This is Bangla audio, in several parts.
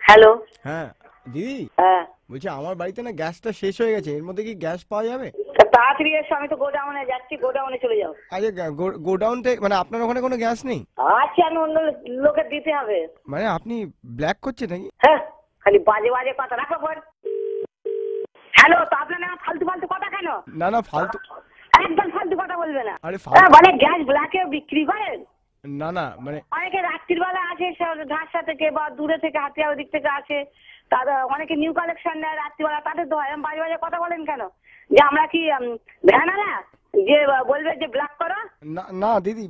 হ্যালো। হ্যাঁ দিদি, হ্যাঁ, বলছি আমার বাড়িতে না গ্যাসটা শেষ হয়ে গেছে, এর মধ্যে কি গ্যাস পাওয়া যাবে? তা তাড়াতাড়ি এসো, আমি তো গোডাউনে যাচ্ছি, গোডাউনে চলে যাও। আচ্ছা, গোডাউন থেকে মানে আপনার ওখানে কোনো গ্যাস নেই? আচ্ছা, আমি অন্য লোকে দিতে হবে। মানে আপনি ব্ল্যাক করছেন নাকি? হ্যাঁ, খালি বাজে বাজে কথা রাখো পর। হ্যালো, তো আপনার না ফালতু ফালতু কথা কেন? না না ফালতু, একদম ফালতু কথা বলবে না। আরে ফালতু মানে গ্যাস ব্ল্যাকে বিক্রি করেন? না না মানে অনেকে রাত্রির বেলা আসে ঢাসা থেকে বা দূরে থেকে হাতিয়ার দিক থেকে আসে, তারা অনেকে নিউ কালেকশন নেয় রাত্রিবেলা, তাদের তো হয়। বাজে বাজে কথা বলেন কেন? যে আমরা কি ভ্যানারা যে বলবে যে ব্ল্যাক করো? না না দিদি।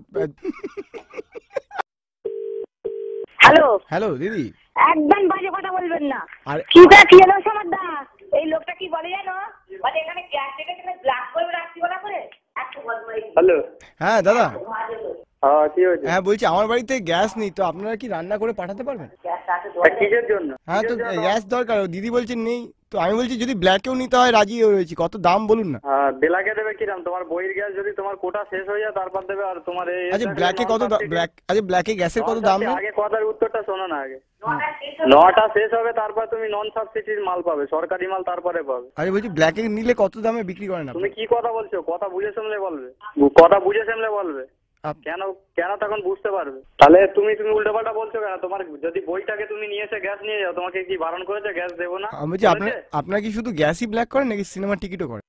হ্যালো। হ্যালো দিদি। একদম বাজে কথা বলবেন না। আর কি হলো সমাদদা? এই লোকটা কি বলে জানো? মানে এখানে গ্যাস থেকে তুমি ব্ল্যাক করবে রাত্রিবেলা করে? এত বদমাইশ। হ্যালো। হ্যাঁ দাদা। হ্যাঁ, কি হয়েছে? হ্যাঁ বলছি আমার বাড়িতে গ্যাস নেই, তো আপনারা কি রান্না করে পাঠাতে পারবেন? তা কিসের জন্য? হ্যাঁ তো গ্যাস দরকার, দিদি বলছেন নেই, তো আমি বলছি যদি ব্ল্যাকেও নিতে হয় রাজি রয়েছি, কত দাম বলুন না। হ্যাঁ, বেলাকে দেবে কিরাম? তোমার বইয়ের গ্যাস যদি তোমার কোটা শেষ হয়ে যায় তারপর দেবে, আর তোমার এই আচ্ছা ব্ল্যাকে কত ব্ল্যাক, আচ্ছা ব্ল্যাকে গ্যাসের কত দাম নেই? আগে কথার উত্তরটা শোনো না আগে। 9টা শেষ হবে, তারপর তুমি নন সাবসিডির মাল পাবে, সরকারি মাল তারপরে পাবে। আরে বলছি ব্ল্যাকে নিলে কত দামে বিক্রি করেন আপনি? তুমি কি কথা বলছো? কথা বুঝে শুনলে বলবে, কথা বুঝে শুনলে বলবে। কেন কেন তখন বুঝতে পারবে। তাহলে তুমি উল্টোপাল্টা বলছো কেন? তোমার যদি বইটাকে তুমি নিয়ে এসে গ্যাস নিয়ে যাও, তোমাকে কি বারণ করেছে গ্যাস দেবো না? আমি বলছি আপনার কি শুধু গ্যাসই ব্ল্যাক করেন নাকি সিনেমার টিকিটও করেন?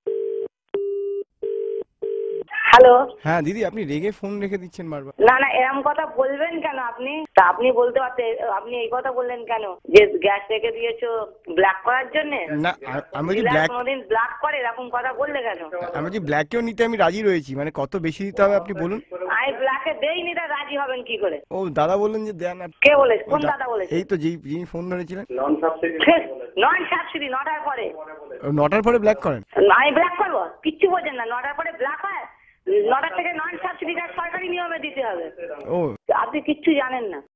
হ্যালো। হ্যাঁ দিদি, আপনি রেগে ফোন রেখে দিচ্ছেন বারবার। না না, এরকম কথা বলবেন কেন আপনি? তা আপনি বলতে পারতেন, আপনি এই কথা বললেন কেন যে গ্যাস রেখে দিয়েছো ব্ল্যাক করার জন্য? না আমি বলছি ব্ল্যাক, কোনোদিন ব্ল্যাক করে এরকম কথা বললে কেন? আমি বলছি ব্ল্যাকেও নিতে আমি রাজি রয়েছি, মানে কত বেশি দিতে হবে আপনি বলুন। আমি ব্ল্যাকে দেইনি, তা রাজি হবেন কি করে? ও দাদা বললেন যে দেন আর। কে বলেছে? কোন দাদা বলেছে? এই তো যিনি ফোন ধরেছিলেন। নন সাবসিডি নন সাবসিডি 9টার পরে। 9টার পরে ব্ল্যাক করেন? আমি ব্ল্যাক করবো? কিচ্ছু বোঝেন না, 9টার পরে ব্ল্যাক হয়? 9টার থেকে নন সাবসিডি সরকারি নিয়মে দিতে হবে। ও আপনি কিচ্ছু জানেন না।